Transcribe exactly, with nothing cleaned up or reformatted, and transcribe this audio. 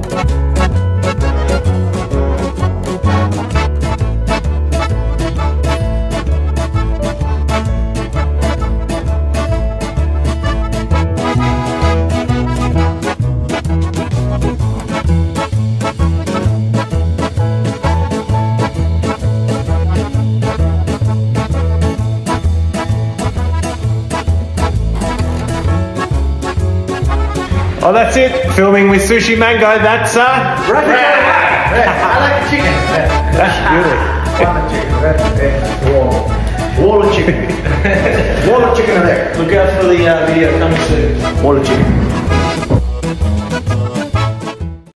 Oh, that's it. Filming with Sooshi Mango. That's uh. Grafico. I like the chicken. That's I want the chicken. Wall. Wall of chicken. Wall of chicken there. Look out for the uh, video coming soon. Wall of chicken.